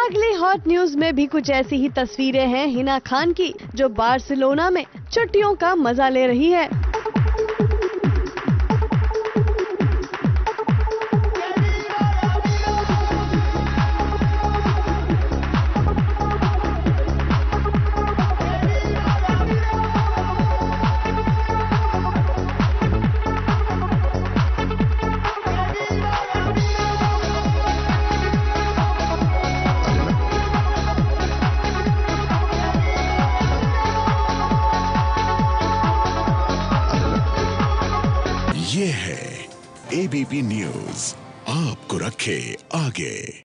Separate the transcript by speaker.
Speaker 1: अगली hot news में भी कुछ ऐसी ही तस्वीरें हैं हिना खान की, जो बार्सिलोना में छुट्टियों का मजा ले रही है।
Speaker 2: ये है एबीपी न्यूज़, आपको रखे आगे।